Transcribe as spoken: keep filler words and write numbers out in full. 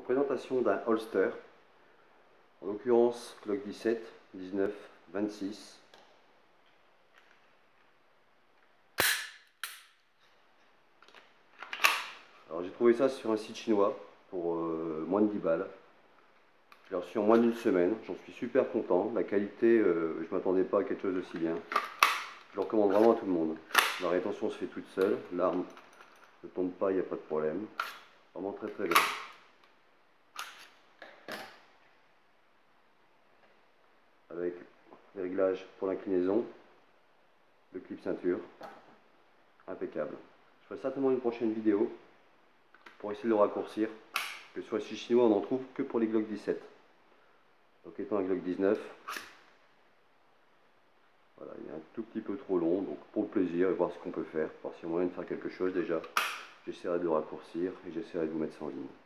présentation d'un holster, en l'occurrence Glock dix-sept, dix-neuf, vingt-six. Alors j'ai trouvé ça sur un site chinois pour euh, moins de dix balles. Je l'ai reçu en moins d'une semaine, j'en suis super content. La qualité, euh, je ne m'attendais pas à quelque chose d'aussi bien. Je le recommande vraiment à tout le monde. La rétention se fait toute seule, l'arme ne tombe pas, il n'y a pas de problème. Vraiment très très bien. Avec les réglages pour l'inclinaison, le clip ceinture, impeccable. Je ferai certainement une prochaine vidéo pour essayer de le raccourcir, que sur le site chinois on n'en trouve que pour les Glock dix-sept. Donc étant un Glock dix-neuf, voilà, il est un tout petit peu trop long, donc pour le plaisir et voir ce qu'on peut faire, voir s'il y a moyen de faire quelque chose déjà, j'essaierai de le raccourcir et j'essaierai de vous mettre ça en ligne.